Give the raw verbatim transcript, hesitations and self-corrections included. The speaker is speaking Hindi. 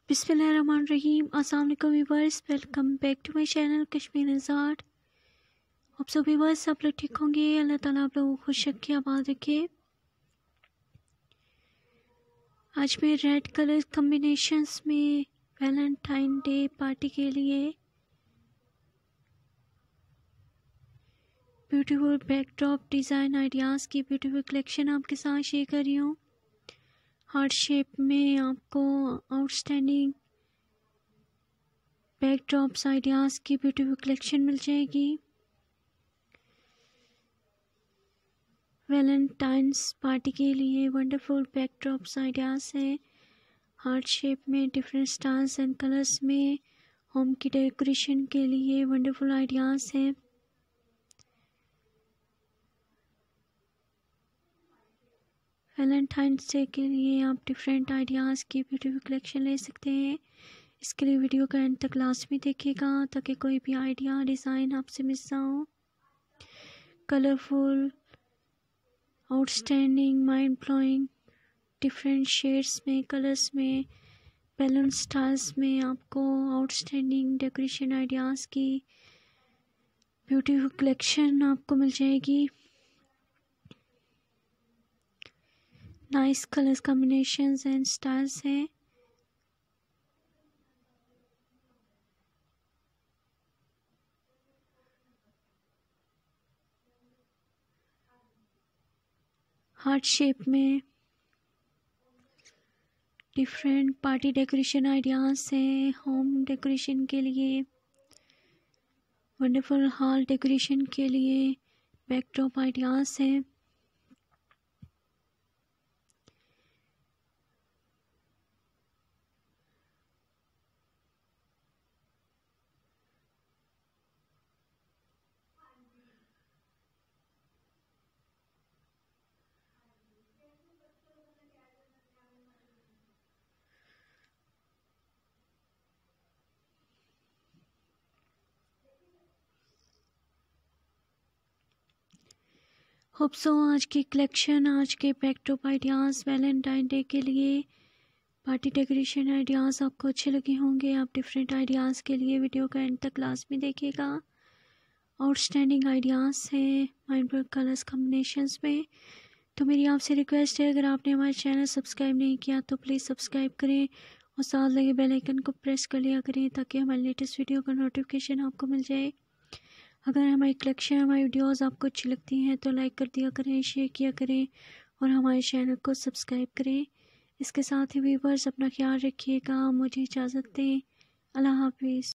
बिस्मिल्लाहिर्रहमानिर्रहीम। अस्सलाम वालेकुम viewers, welcome back to my channel Kashmir is art. आप सब व्यूअर्स सब लोग ठीक होंगे। अल्लाह ताला आप लोगों को खुश रखे, आबाद रखे। आज मैं रेड कलर कॉम्बिनेशंस में वैलेंटाइन डे पार्टी के लिए ब्यूटीफुल बैकड्रॉप डिज़ाइन आइडियाज़ की ब्यूटीफुल कलेक्शन आपके साथ शेयर कर रही हूँ। हार्ट शेप में आपको आउटस्टैंडिंग बैकड्रॉप्स आइडियाज़ की ब्यूटीफुल कलेक्शन मिल जाएगी। वैलेंटाइंस पार्टी के लिए वंडरफुल बैकड्रॉप्स आइडियाज़ हैं। हार्ट शेप में डिफरेंट स्टाइल्स एंड कलर्स में होम की डेकोरेशन के लिए वंडरफुल आइडियाज़ हैं। वैलेंटाइंस डे के लिए आप डिफरेंट आइडियाज़ की ब्यूटीफुल कलेक्शन ले सकते हैं। इसके लिए वीडियो का एंड तक लाजमी देखिएगा ताकि कोई भी आइडिया डिज़ाइन आपसे मिस ना हो। Colourful outstanding mind blowing different shades में कलर्स में बैलून स्टाइल्स में आपको आउटस्टैंडिंग डेकोरेशन आइडियाज़ की ब्यूटीफुल कलेक्शन आपको मिल जाएगी। Nice colours combinations and styles हैं। हार्ट शेप में डिफरेंट पार्टी डेकोरेशन आइडियाज़ हैं। होम डेकोरेशन के लिए वंडरफुल हॉल डेकोरेशन के लिए बैकड्रॉप आइडियाज़ हैं। होप सो आज की कलेक्शन, आज के बैकड्रॉप आइडियाज़ वैलेंटाइन डे के लिए पार्टी डेकोरेशन आइडियाज़ आपको अच्छे लगे होंगे। आप डिफरेंट आइडियाज़ के लिए वीडियो का एंड तक लाजमी देखिएगा। आउटस्टैंडिंग आइडियाज़ हैं माइंड ब्लोइंग कलर्स कॉम्बिनेशंस में। तो मेरी आपसे रिक्वेस्ट है, अगर आपने हमारे चैनल सब्सक्राइब नहीं किया तो प्लीज़ सब्सक्राइब करें और साथ लगे बेल आइकन को प्रेस कर लिया करें ताकि हमारे लेटेस्ट वीडियो का नोटिफिकेशन आपको मिल जाए। अगर हमारी कलेक्शन हमारी वीडियोस आपको अच्छी लगती हैं तो लाइक कर दिया करें, शेयर किया करें और हमारे चैनल को सब्सक्राइब करें। इसके साथ ही व्यूअर्स अपना ख्याल रखिएगा। मुझे इजाज़त दें। अल्लाह हाफिज़।